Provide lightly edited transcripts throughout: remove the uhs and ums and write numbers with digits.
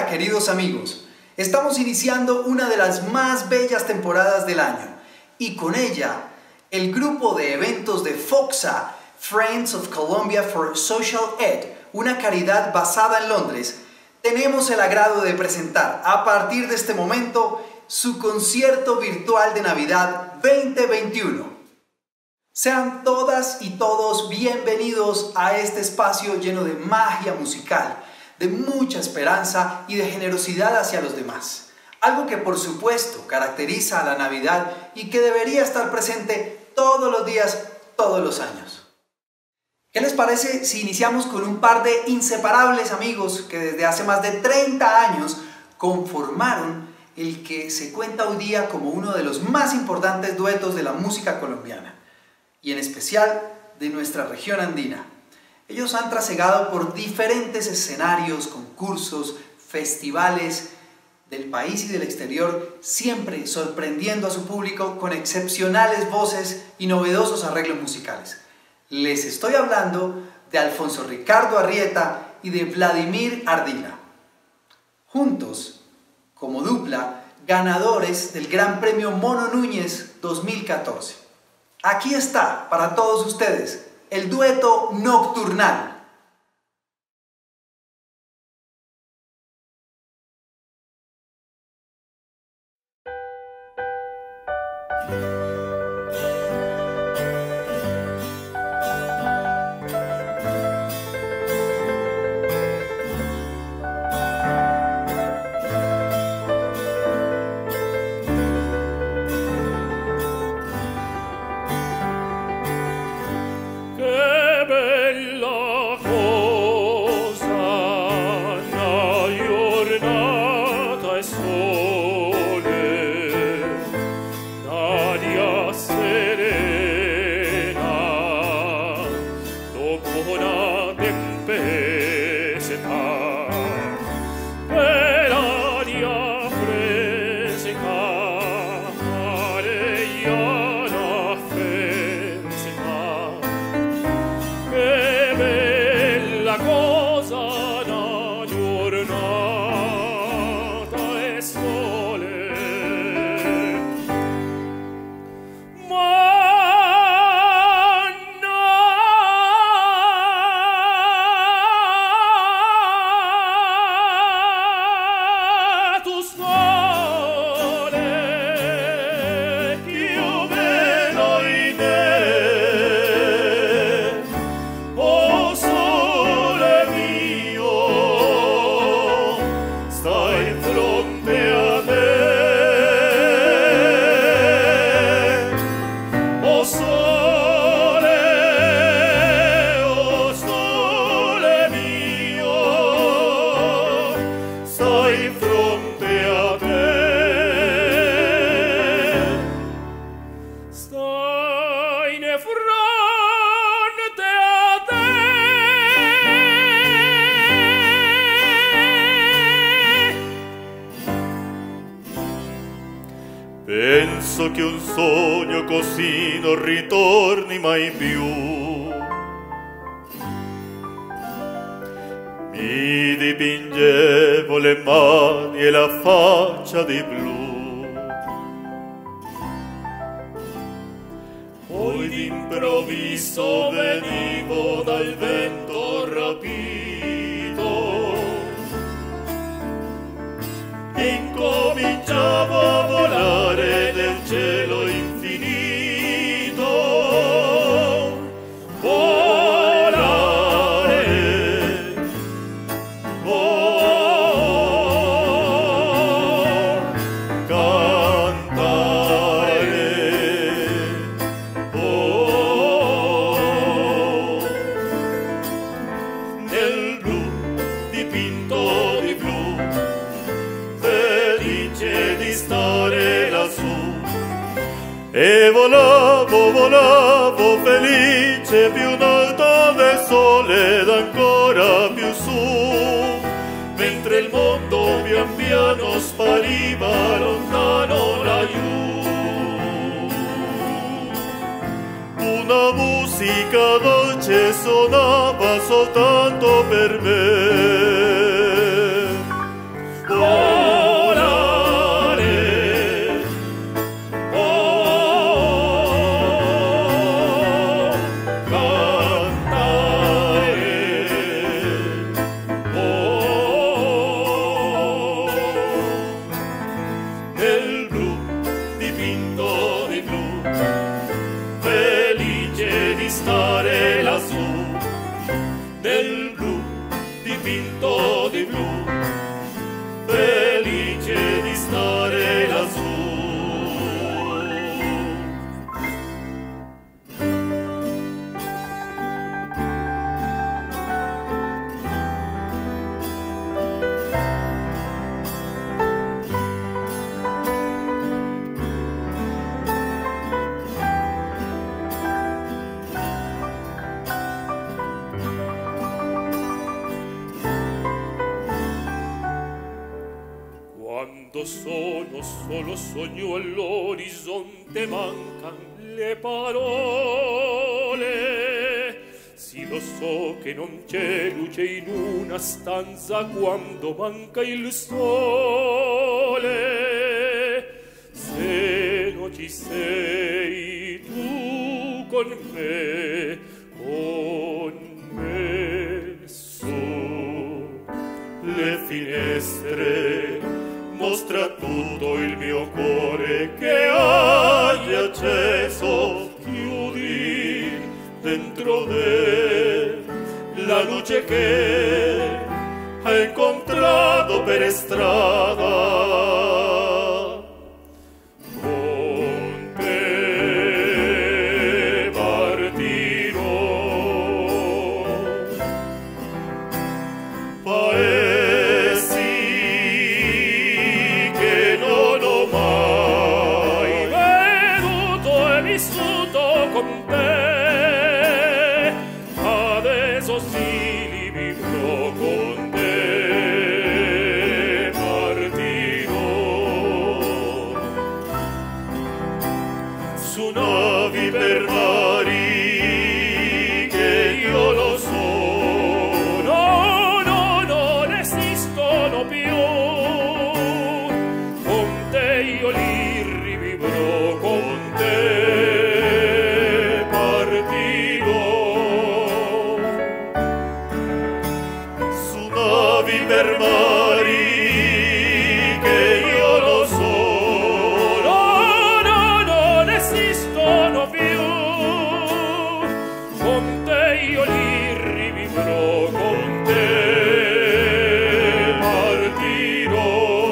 queridos amigos. Estamos iniciando una de las más bellas temporadas del año y con ella el grupo de eventos de FOCSA, Friends of Colombia for Social Ed, una caridad basada en Londres, tenemos el agrado de presentar a partir de este momento su concierto virtual de Navidad 2021. Sean todas y todos bienvenidos a este espacio lleno de magia musical, de mucha esperanza y de generosidad hacia los demás. Algo que por supuesto caracteriza a la Navidad y que debería estar presente todos los días, todos los años. ¿Qué les parece si iniciamos con un par de inseparables amigos que desde hace más de 30 años conformaron el que se cuenta hoy día como uno de los más importantes duetos de la música colombiana, y en especial de nuestra región andina? Ellos han trasegado por diferentes escenarios, concursos, festivales del país y del exterior, siempre sorprendiendo a su público con excepcionales voces y novedosos arreglos musicales. Les estoy hablando de Alfonso Ricardo Arrieta y de Vladimir Ardila. Juntos, como dupla, ganadores del Gran Premio Mono Núñez 2014. Aquí está, para todos ustedes, el dueto Nocturnal. Penso che un sogno così non ritorni mai più. Mi dipingevo le mani e la faccia di blu. Poi d'improvviso venivo dal vento rapito e incominciavo a volare nel cielo infinito, volare, cantare, nel blu dipinto di blu, felice di stare lassù. E volavo, volavo felice più in alto del sole ed ancora più su, mentre il mondo pian piano spariva lontano laggiù. Una musica dolce suonava soltanto per me. stare lassù, nel blu dipinto di blu, felice di stare lassù. Quando sono solo sogno all'orizzonte mancan le parole. Sì, lo so che non c'è luce in una stanza quando manca il sole. Se non ci sei tu con me su le finestre, mostra tutto il mio cuore che hai acceso, chiudi dentro te la luce che hai incontrato per strada. Con te partirò, con te, adesso sì li vivrò con te, partirò su navi per mari che io lo so, no, no, non esistono più, con te io li rivivrò, con te per mari che io lo so, no, no, non esistono più, con te io li rivivrò, con te partirò.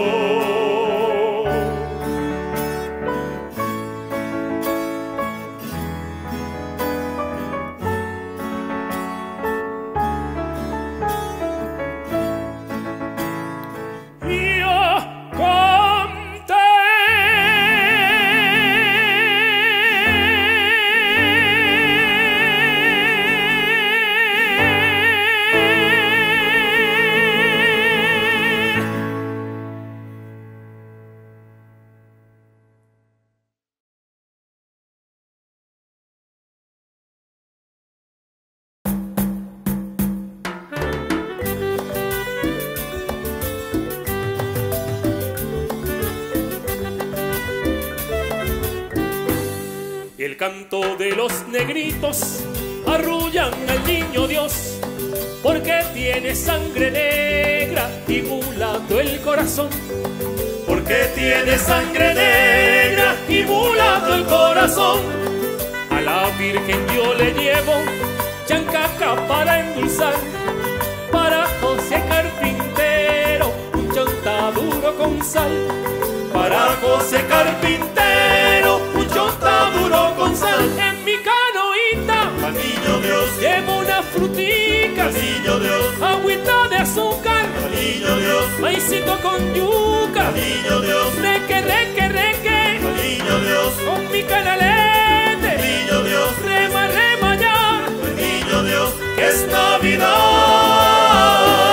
El canto de los negritos arrullan al niño Dios, porque tiene sangre negra y mulato el corazón. Porque tiene sangre negra y mulato el corazón. A la Virgen yo le llevo chancaca para endulzar, para José Carpintero un chontaduro con sal. Para José Carpintero un chontaduro con sal. En mi canoita, al niño Dios, llevo una frutica, al niño Dios, agüita de azúcar, al niño Dios, maicito con yuca, al niño Dios, reque, reque, reque, al niño Dios, con mi canalete, al niño Dios, rema, rema ya, al niño Dios, que es Navidad.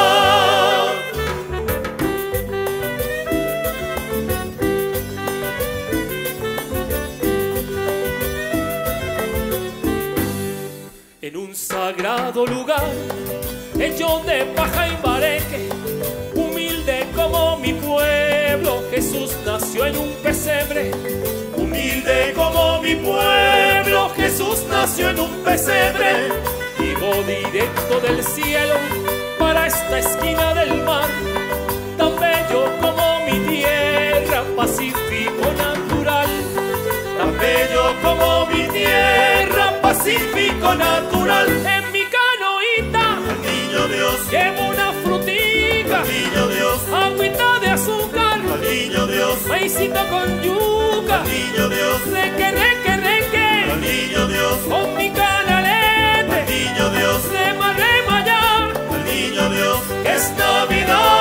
En un sagrado lugar, hecho de paja y bareque, humilde como mi pueblo, Jesús nació en un pesebre. Humilde como mi pueblo, Jesús nació en un pesebre. Llegó directo del cielo para esta esquina del mar, tan bello como mi tierra, pacífico natural. Tan bello como mi tierra, pacífico natural. maicito con yuca, al niño Dios, reque, reque, reque, al niño Dios, con mi canalete, al niño Dios, rema, rema ya, al niño Dios, que es Navidad.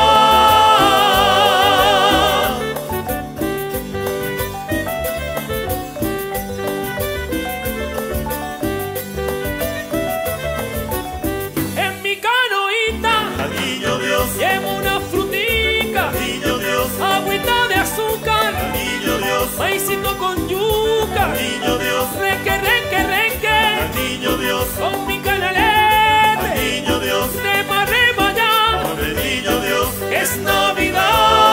En mi canoita al niño Dios, llevo una frutica, al niño Dios, agüita de azúcar, al niño Dios, maicito con yuca, al niño Dios, reque, reque, reque, al niño Dios, con mi al canalete, niño Dios, rema, rema ya, al niño Dios, que es Navidad.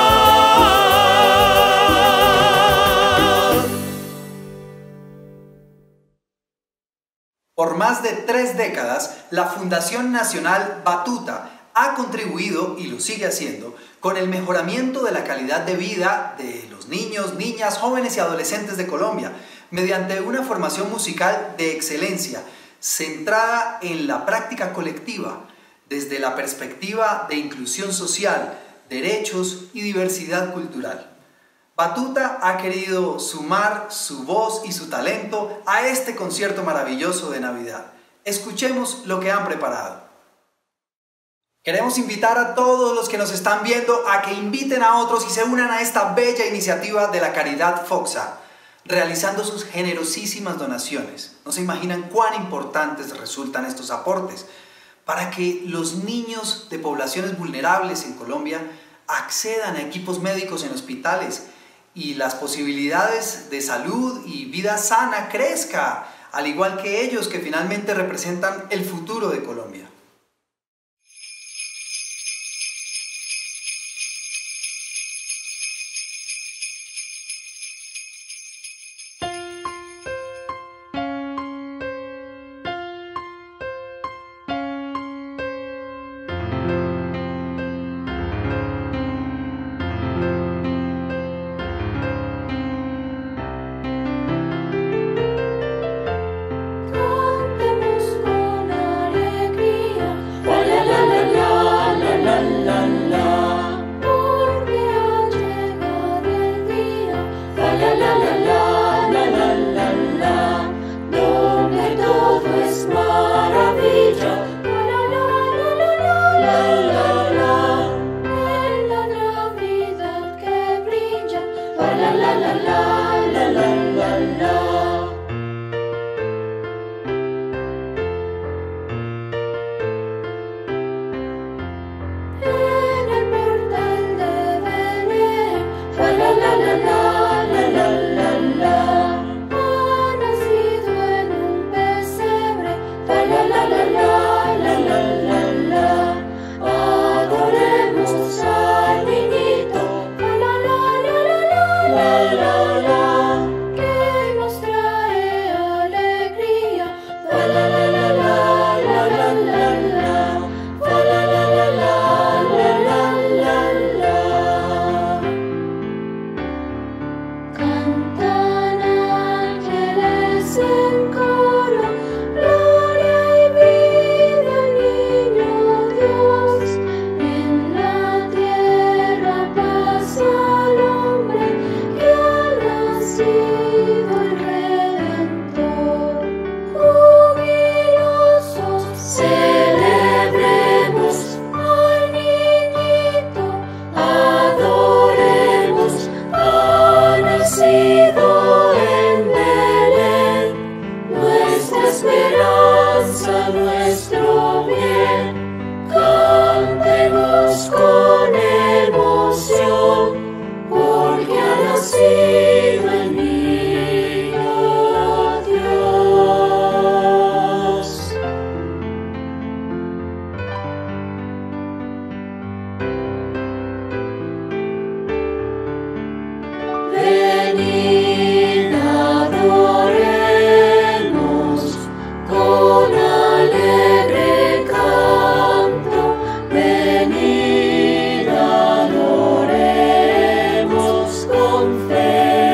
Por más de 3 décadas, la Fundación Nacional Batuta ha contribuido, y lo sigue haciendo, con el mejoramiento de la calidad de vida de los niños, niñas, jóvenes y adolescentes de Colombia, mediante una formación musical de excelencia, centrada en la práctica colectiva, desde la perspectiva de inclusión social, derechos y diversidad cultural. Batuta ha querido sumar su voz y su talento a este concierto maravilloso de Navidad. Escuchemos lo que han preparado. Queremos invitar a todos los que nos están viendo a que inviten a otros y se unan a esta bella iniciativa de la caridad Foxa, realizando sus generosísimas donaciones. No se imaginan cuán importantes resultan estos aportes para que los niños de poblaciones vulnerables en Colombia accedan a equipos médicos en hospitales y las posibilidades de salud y vida sana crezca, al igual que ellos que finalmente representan el futuro de Colombia. Venid, adoremos con fe.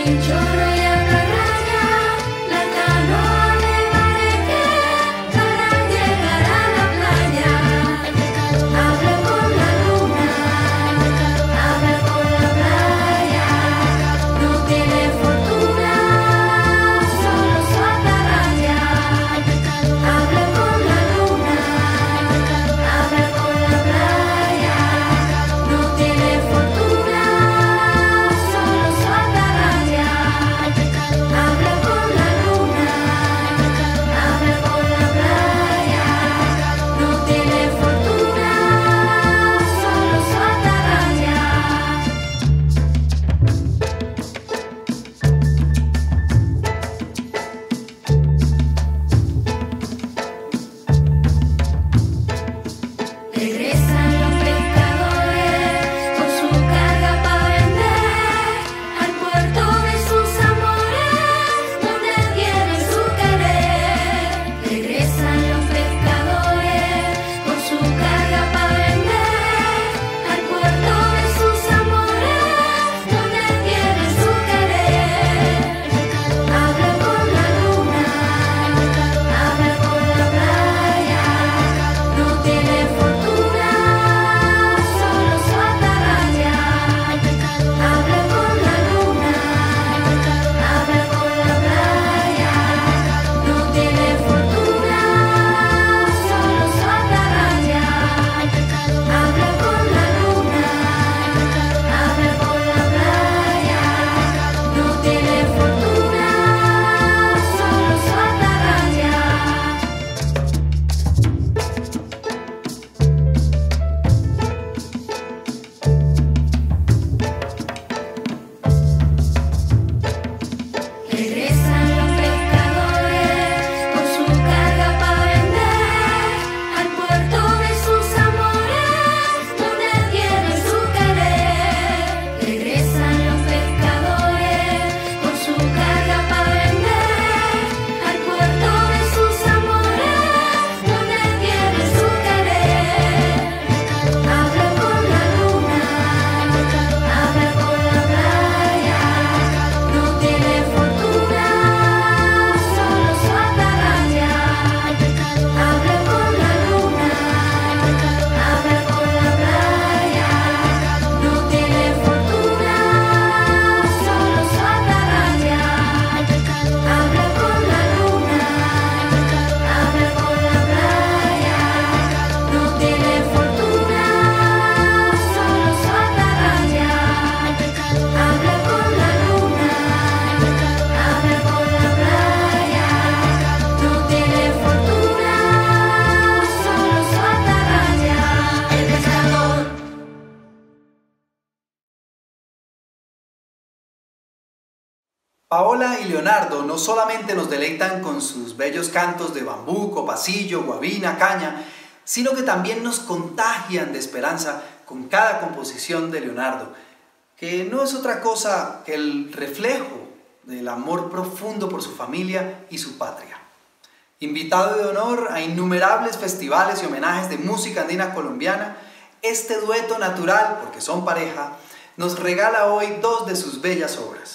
Paola y Leonardo no solamente nos deleitan con sus bellos cantos de bambuco, pasillo, guabina, caña, sino que también nos contagian de esperanza con cada composición de Leonardo, que no es otra cosa que el reflejo del amor profundo por su familia y su patria. Invitado de honor a innumerables festivales y homenajes de música andina colombiana, este dueto natural, porque son pareja, nos regala hoy dos de sus bellas obras.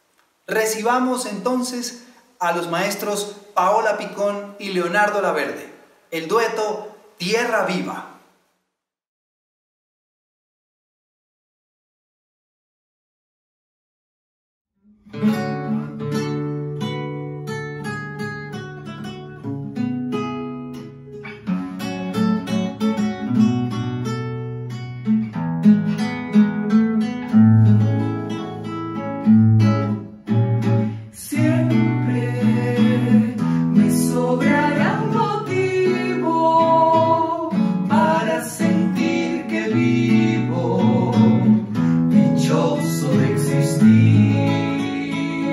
Recibamos entonces a los maestros Paola Picón y Leonardo Laverde, el dueto Tierra Viva. Vivo, dichoso de existir.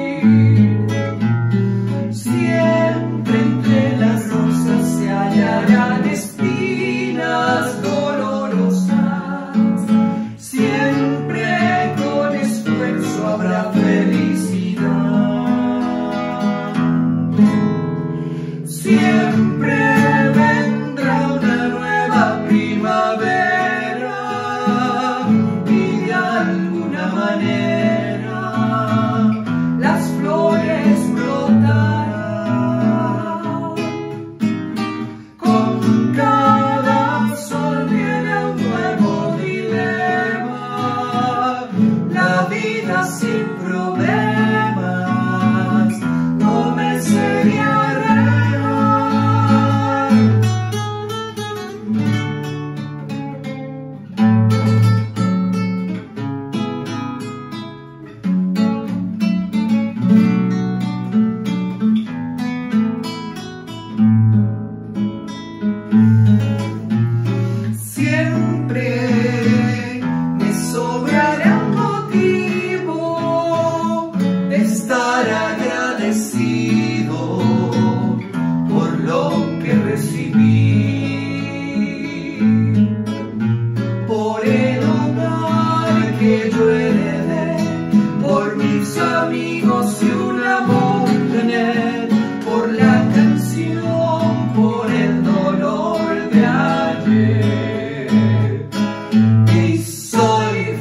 amigos y un amor tener por la canción, por el dolor de ayer. Y soy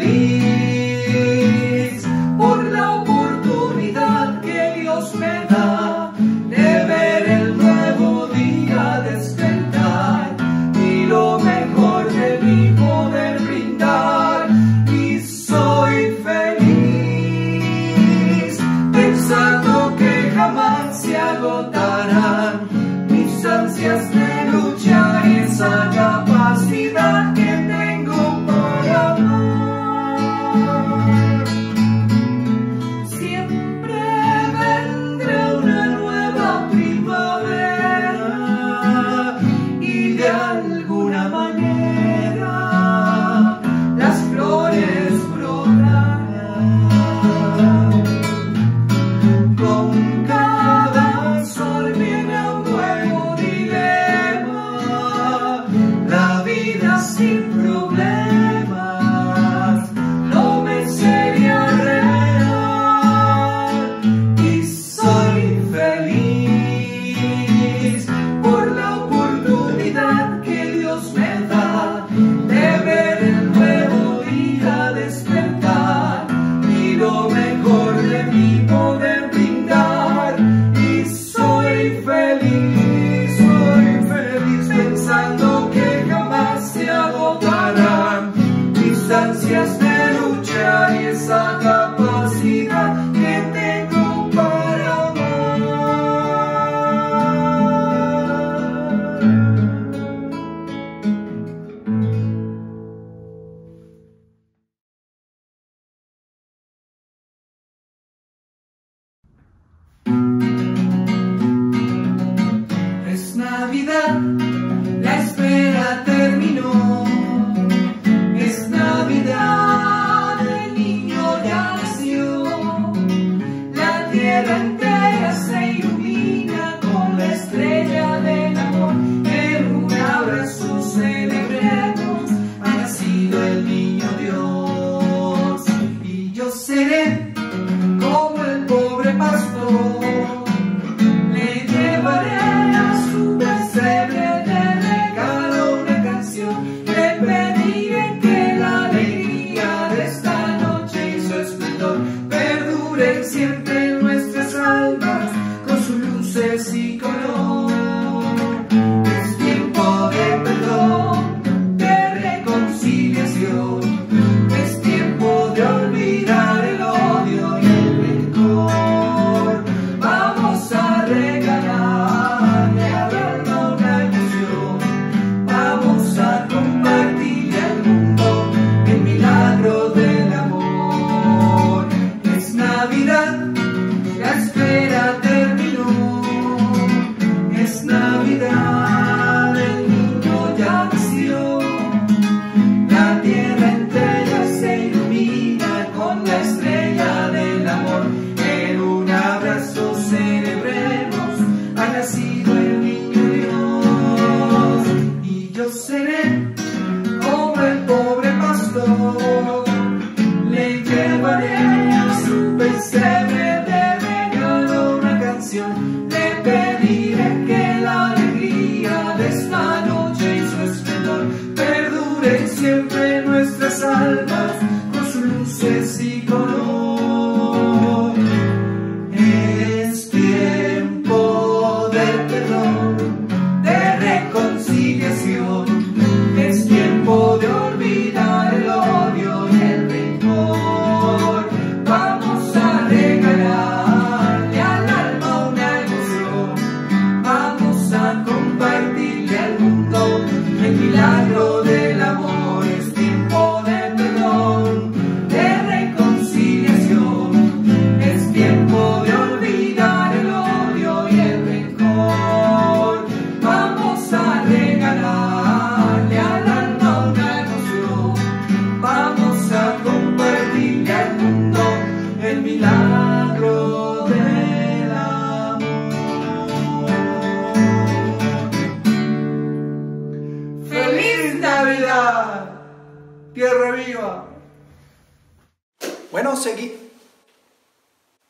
feliz por la oportunidad que Dios me da de ver el nuevo día despertar y lo mejor de mí poder brindar. Y soy feliz pensando que jamás se agotarán mis ansias de lucha y esa capacidad que tengo para amar. Siempre vendrá una nueva primavera y de alguna manera las flores brotarán. Con cada sol viene un nuevo dilema, la vida sin problemas no me sería real. Y soy feliz por la oportunidad que Dios me da de ver el nuevo día despertar y lo mejor de mí poder brindar. Y soy feliz pensando que jamás se agotarán mis ansias de lucha y esa capacidad que tengo para amar. Es Navidad, la espera terminó. Es Navidad, el niño ya nació. La tierra entera se ilumina con la estrella del amor. En un abrazo celebremos, ha nacido el niño Dios. Y yo seré como el pobre pastor, le llevaré a su pesebre de regalo una canción. Le pediré que la alegría de esta noche y su esplendor perduren siempre en nuestras almas con sus luces y color. Es tiempo de perdón, de reconciliación. Es tiempo de olvidar el odio y el rencor. Vamos a regalarle a verlo una emoción. Vamos a compartirle al mundo el milagro del amor. Es Navidad, la espera terminó. Es Navidad, el niño ya nació. La tierra entera se ilumina con la estrella del amor. En un abrazo celebremos, ha nacido el niño Dios. Y yo seré como el pobre pastor, le llevaré a su pesebre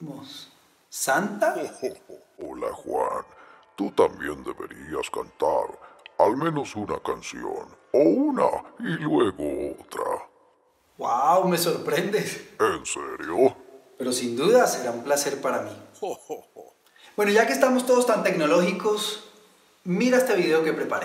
¿Santa? Hola Juan, tú también deberías cantar al menos una canción, o una y luego otra. ¡Wow! Me sorprendes. ¿En serio? Pero sin duda será un placer para mí. Bueno, ya que estamos todos tan tecnológicos, mira este video que preparé.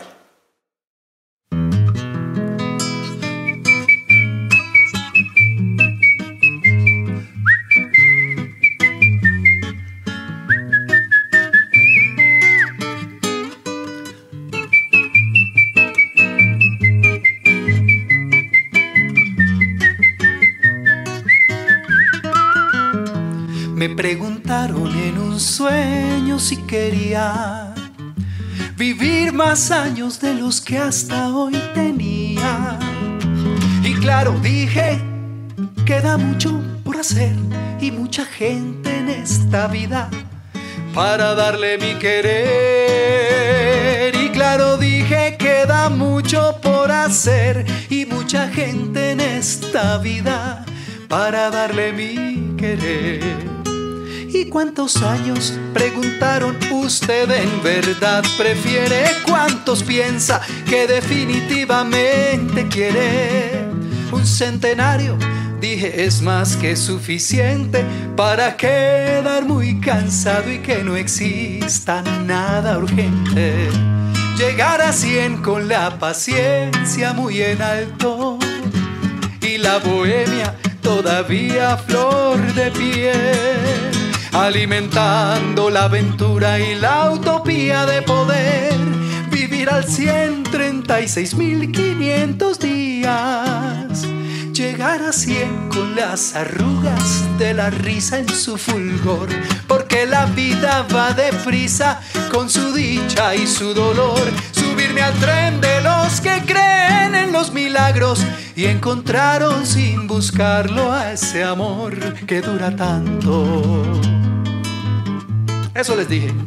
Me preguntaron en un sueño si quería vivir más años de los que hasta hoy tenía. Y claro, dije, queda mucho por hacer y mucha gente en esta vida para darle mi querer. Y claro, dije, queda mucho por hacer y mucha gente en esta vida para darle mi querer. ¿Y cuántos años? Preguntaron. ¿Usted en verdad prefiere? ¿Cuántos piensa que definitivamente quiere? ¿Un centenario? Dije, es más que suficiente para quedar muy cansado y que no exista nada urgente. Llegar a 100 con la paciencia muy en alto y la bohemia todavía a flor de piel, alimentando la aventura y la utopía de poder vivir al 136.500 días. Llegar a 100 con las arrugas de la risa en su fulgor, porque la vida va deprisa con su dicha y su dolor. Subirme al tren de los que creen en los milagros y encontraron sin buscarlo a ese amor que dura tanto. Eso les dije.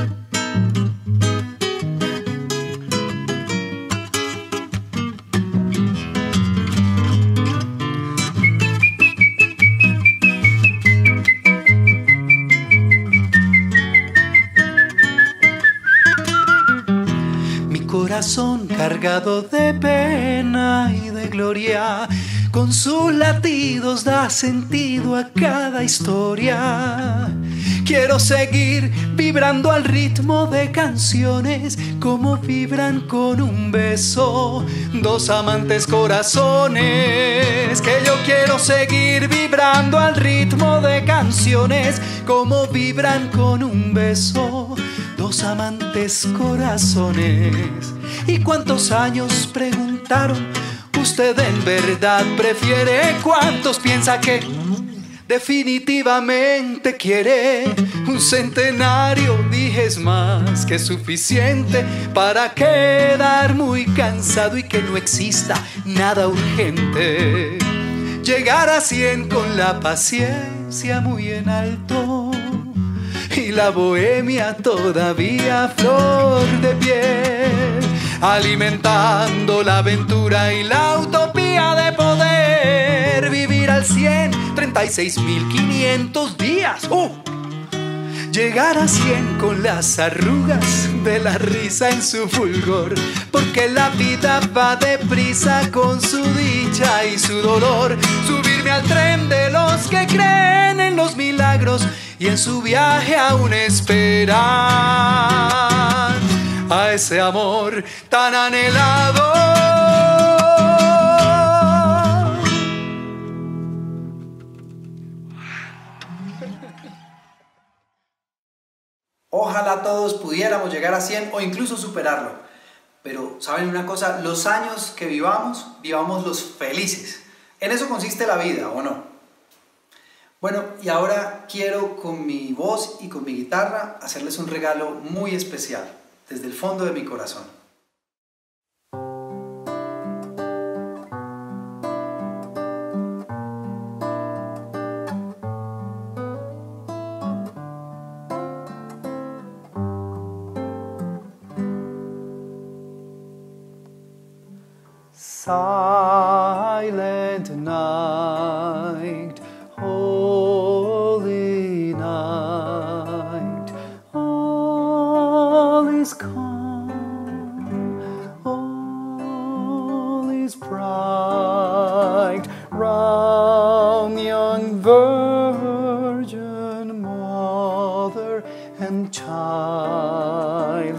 Mi corazón cargado de pena y de gloria, con sus latidos da sentido a cada historia. Quiero seguir vibrando al ritmo de canciones como vibran con un beso dos amantes corazones. Que yo quiero seguir vibrando al ritmo de canciones como vibran con un beso dos amantes corazones. ¿Y cuántos años? Preguntaron. ¿Usted en verdad prefiere? ¿Cuántos piensa que definitivamente quiere? Un centenario, dije, es más que suficiente para quedar muy cansado y que no exista nada urgente. Llegar a 100 con la paciencia muy en alto y la bohemia todavía a flor de piel, alimentando la aventura y la utopía de poder vivir al 136.500 días. Llegar a 100 con las arrugas de la risa en su fulgor, porque la vida va deprisa con su dicha y su dolor. Subirme al tren de los que creen en los milagros y en su viaje aún esperan a ese amor tan anhelado. Ojalá todos pudiéramos llegar a 100 o incluso superarlo. Pero, ¿saben una cosa? Los años que vivamos, vivamos-los felices. En eso consiste la vida, ¿o no? Bueno, y ahora quiero con mi voz y con mi guitarra hacerles un regalo muy especial, desde el fondo de mi corazón. Silent night, holy night. and child,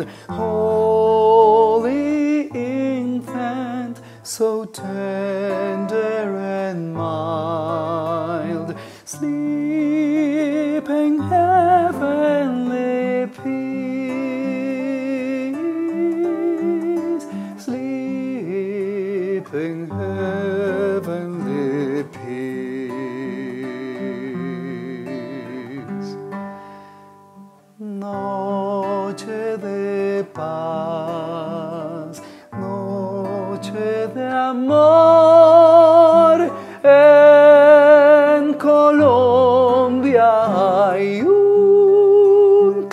holy infant, so tender and mild, sleeping heavenly peace, sleeping heavenly peace. Noche de paz, noche de amor, en Colombia hay un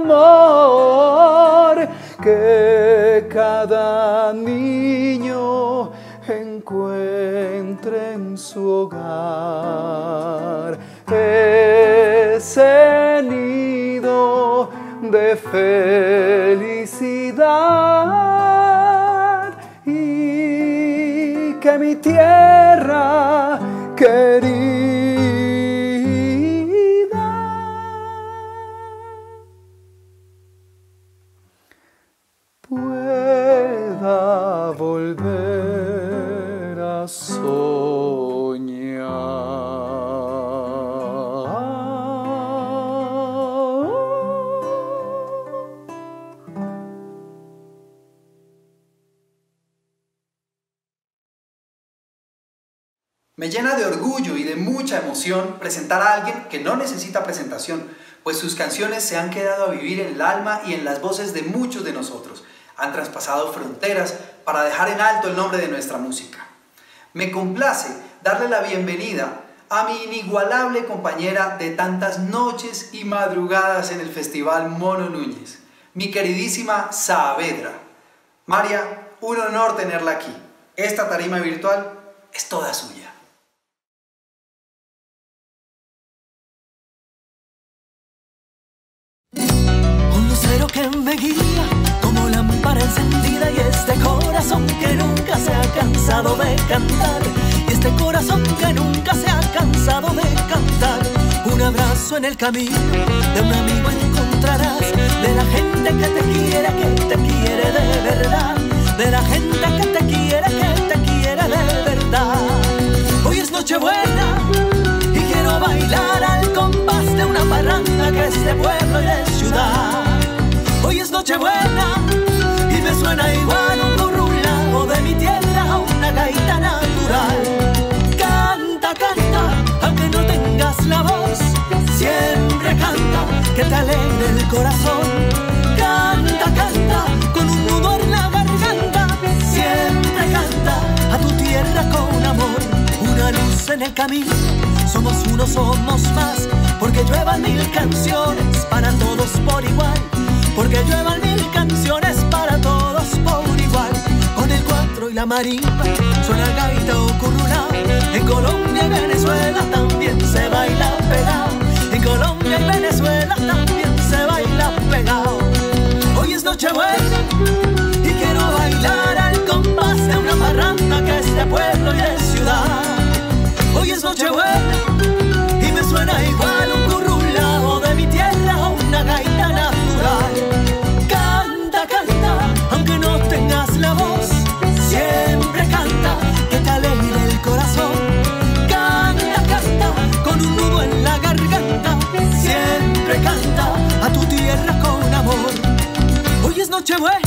clamor que cada niño encuentre en su hogar ese nido de felicidad, y que mi tierra querida pueda volver a Me llena de orgullo y de mucha emoción presentar a alguien que no necesita presentación, pues sus canciones se han quedado a vivir en el alma y en las voces de muchos de nosotros. Han traspasado fronteras para dejar en alto el nombre de nuestra música. Me complace darle la bienvenida a mi inigualable compañera de tantas noches y madrugadas en el Festival Mono Núñez, mi queridísima Saavedra. María, un honor tenerla aquí. Esta tarima virtual es toda suya. Un lucero que me guía como lámpara encendida, y este corazón que nunca se ha cansado de cantar, y este corazón que nunca se ha cansado de cantar. Un abrazo en el camino de un amigo encontrarás, de la gente que te quiere de verdad, de la gente que te quiere de verdad. Hoy es Nochebuena y quiero bailar al compás de una parranda que es de pueblo y de ciudad. Hoy es Nochebuena y me suena igual un currulao de mi tierra, una gaita natural. Canta, canta, aunque no tengas la voz, siempre canta, que te alegre el corazón. Canta, canta, con un nudo en la garganta, siempre canta a tu tierra con amor. Una luz en el camino, somos uno, somos más, porque lluevan mil canciones para todos por igual, porque lluevan mil canciones para todos por igual. Con el cuatro y la marimba suena gaita o currulao. En Colombia y Venezuela también se baila pegado. En Colombia y Venezuela también se baila pegado. Hoy es Nochebuena y quiero bailar al compás de una parranda que es de pueblo y de ciudad. Hoy es Nochebuena y me suena igual un currulao de mi tierra, una gaita natural. Canta, canta, aunque no tengas la voz, siempre canta, que te alegre el corazón. Canta, canta, con un nudo en la garganta, siempre canta a tu tierra con amor. Hoy es Nochebuena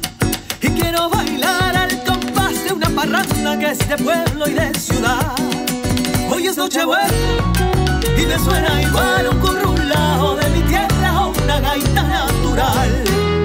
y quiero bailar al compás de una parranda que es de pueblo y de ciudad. Hoy es Nochebuena y me suena igual un currulao de mi tierra, una gaita natural.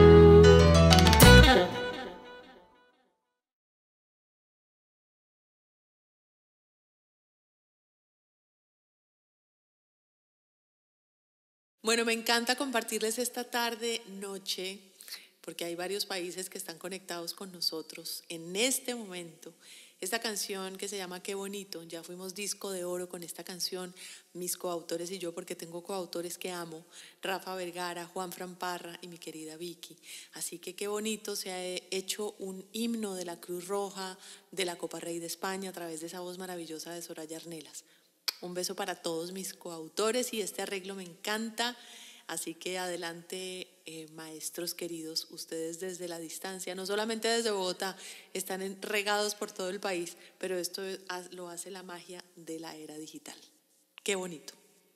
Bueno, me encanta compartirles esta tarde, noche, porque hay varios países que están conectados con nosotros en este momento. Esta canción que se llama Qué Bonito, ya fuimos disco de oro con esta canción, mis coautores y yo, porque tengo coautores que amo, Rafa Vergara, Juan Fran Parra y mi querida Vicky. Así que Qué Bonito se ha hecho un himno de la Cruz Roja, de la Copa Rey de España, a través de esa voz maravillosa de Soraya Arnelas. Un beso para todos mis coautores y este arreglo me encanta. Así que adelante, maestros queridos, ustedes desde la distancia, no solamente desde Bogotá, están regados por todo el país, pero esto lo hace la magia de la era digital. Qué bonito.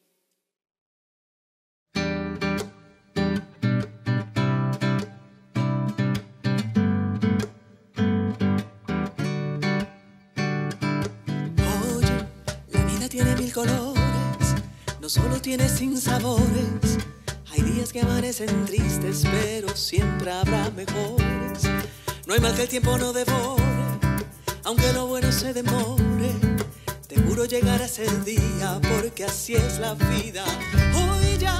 Oye, la vida tiene mil colores, no solo tiene sinsabores. Hay días que amanecen tristes, pero siempre habrá mejores. No hay mal que el tiempo no devore, aunque lo bueno se demore. Te juro llegar a ese día, porque así es la vida. Hoy ya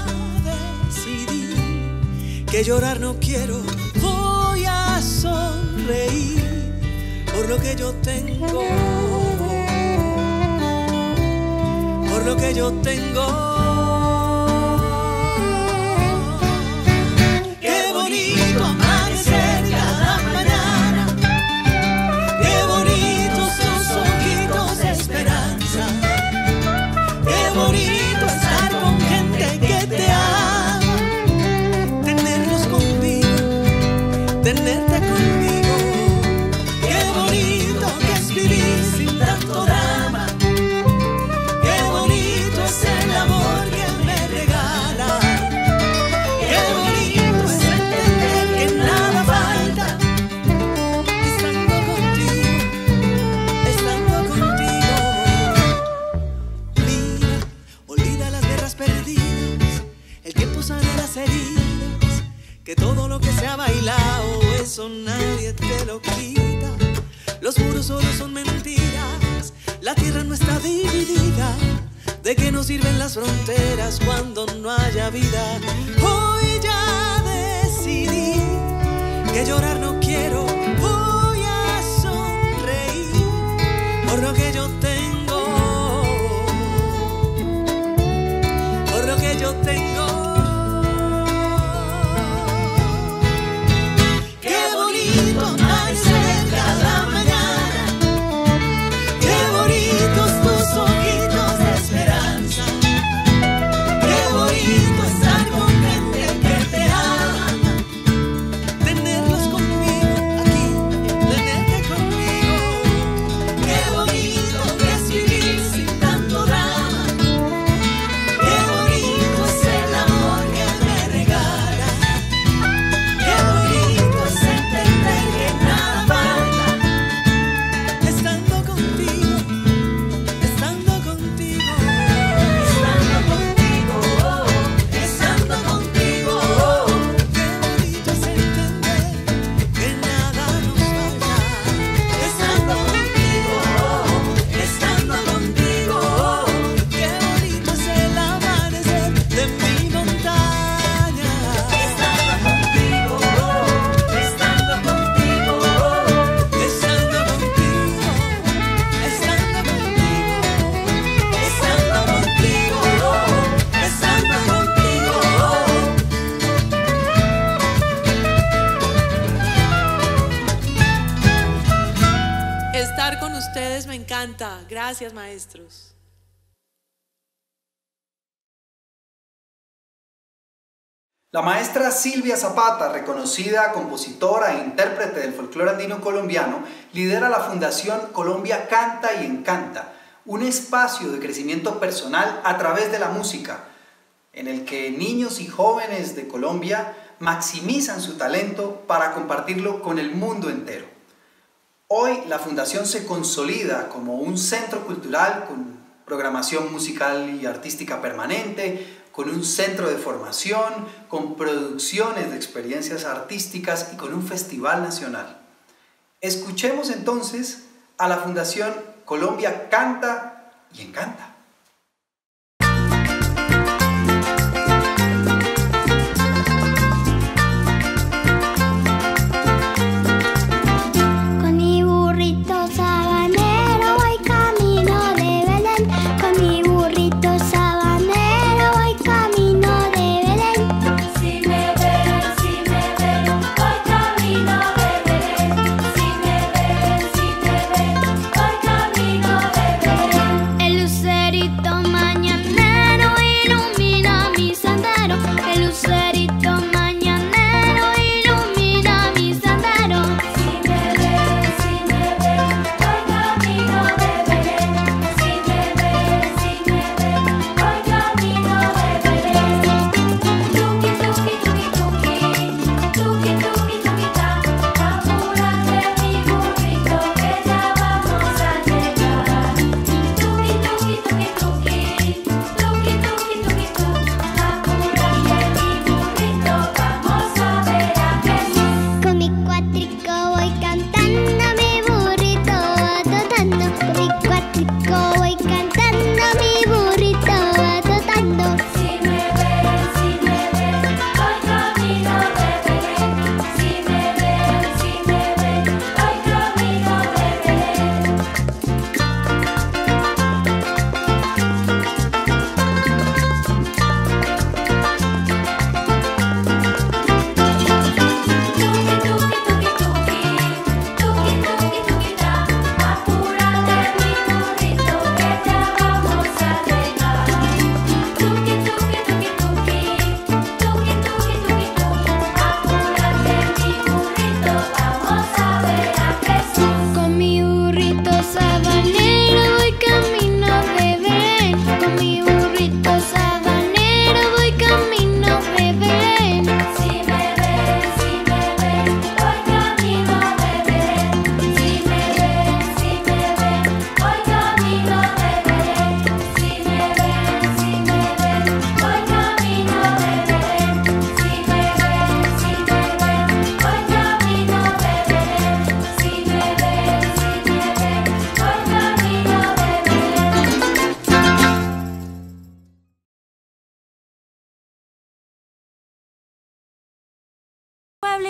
decidí que llorar no quiero. Voy a sonreír por lo que yo tengo, por lo que yo tengo. Tenerte conmigo, qué bonito que es vivir sin tanto drama, qué bonito es el amor que me regala, qué bonito es entender que nada falta, estando contigo. Mira, olvida las guerras perdidas, el tiempo sana las heridas, que todo lo que se ha bailado, eso nadie te lo quita. Los muros solo son mentiras, la tierra no está dividida. ¿De qué nos sirven las fronteras cuando no haya vida? Hoy ya decidí que llorar no quiero. Voy a sonreír por lo que yo tengo, por lo que yo tengo. Gracias, maestros. La maestra Silvia Zapata, reconocida compositora e intérprete del folclore andino colombiano, lidera la Fundación Colombia Canta y Encanta, un espacio de crecimiento personal a través de la música, en el que niños y jóvenes de Colombia maximizan su talento para compartirlo con el mundo entero. Hoy la Fundación se consolida como un centro cultural con programación musical y artística permanente, con un centro de formación, con producciones de experiencias artísticas y con un festival nacional. Escuchemos entonces a la Fundación Colombia Canta y Encanta. El lucero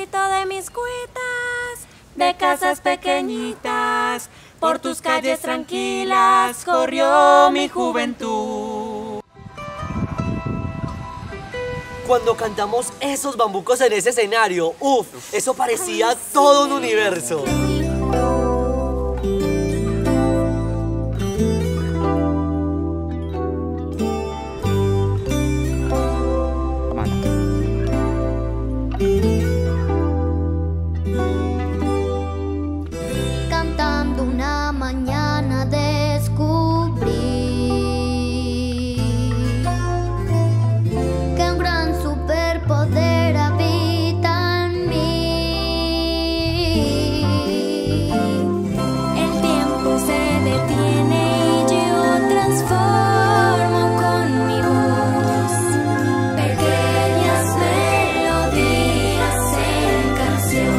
Bendito de mis cuitas, de casas pequeñitas, por tus calles tranquilas corrió mi juventud. Cuando cantamos esos bambucos en ese escenario, ¡uf! Eso parecía todo un universo. Cantando una mañana descubrí que un gran superpoder habita en mí. El tiempo se detiene y yo transformo con mi voz pequeñas melodías en canción.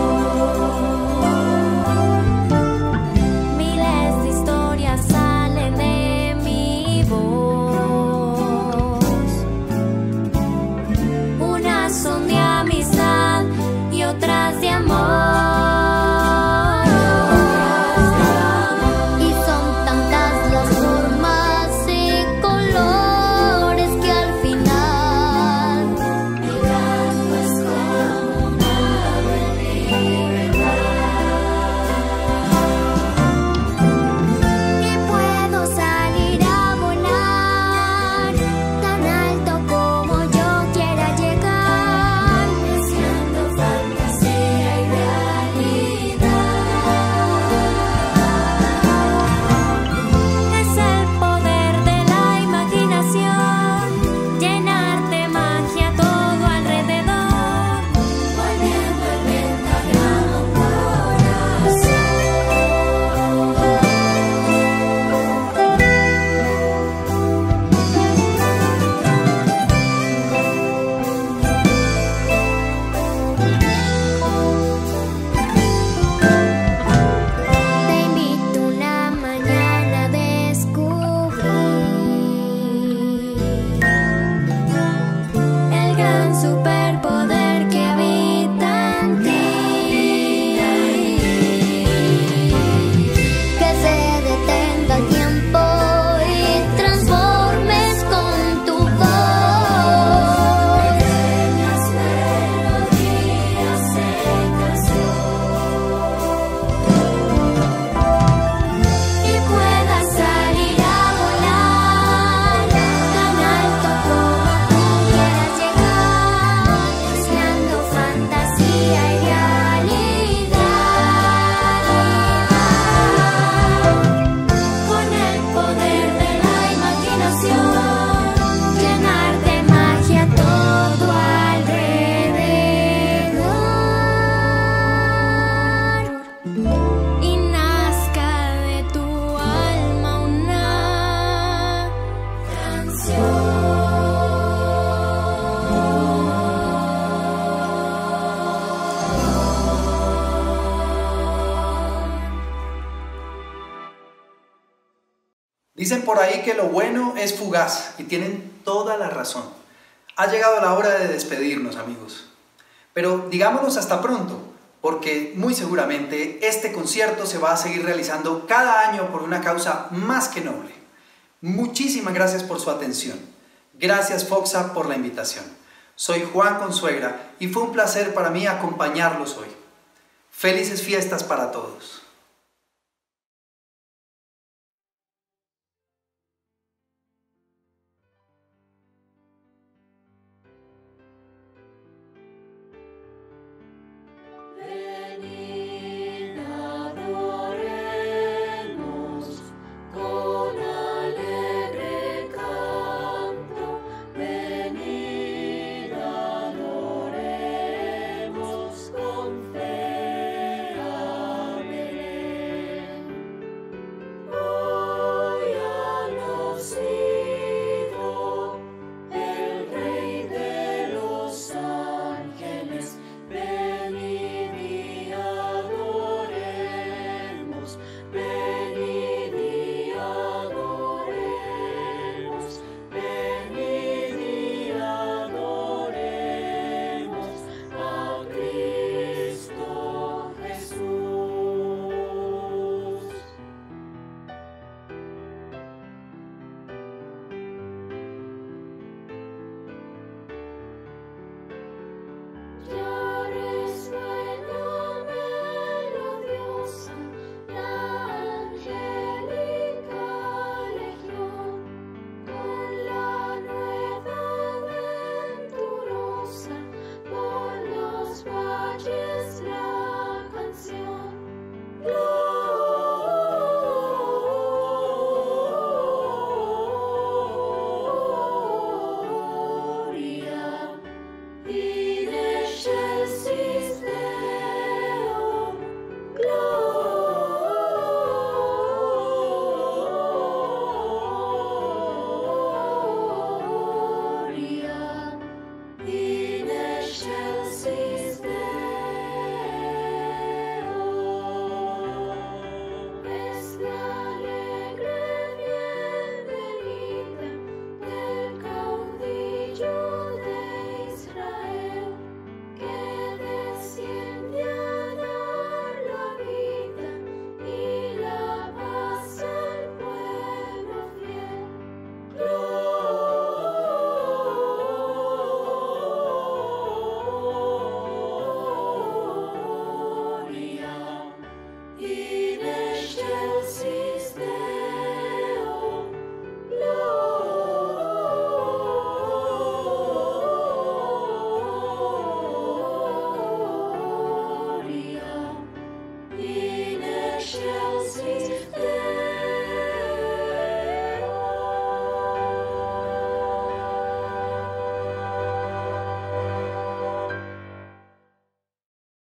Miles de historias salen de mi voz. Unas son de amistad y otras de amor. Y son tantas las formas y colores que al final mi canto es como un ave en libertad. Y puedo salir a volar tan alto como yo quiera llegar, mezclando fantasía y realidad. Es el poder de la imaginación, llenar de magia todo alrededor, volviendo el pentagrama un corazón. Te invito una mañana a descubrir el gran superpoder que habita en ti. Que se detenga el tiempo y transformes con tu voz pequeñas melodías en canción. Y puedas salir a volar tan alto como tú quieras llegar, mezclando fantasía y realidad. Con el poder de la imaginación, llenar de magia todo alrededor. Y nazca de tu alma una canción. Dicen por ahí que lo bueno es fugaz y tienen toda la razón. Ha llegado la hora de despedirnos, amigos. Pero digámonos hasta pronto, porque muy seguramente este concierto se va a seguir realizando cada año por una causa más que noble. Muchísimas gracias por su atención. Gracias, Foxa, por la invitación. Soy Juan Consuegra y fue un placer para mí acompañarlos hoy. Felices fiestas para todos.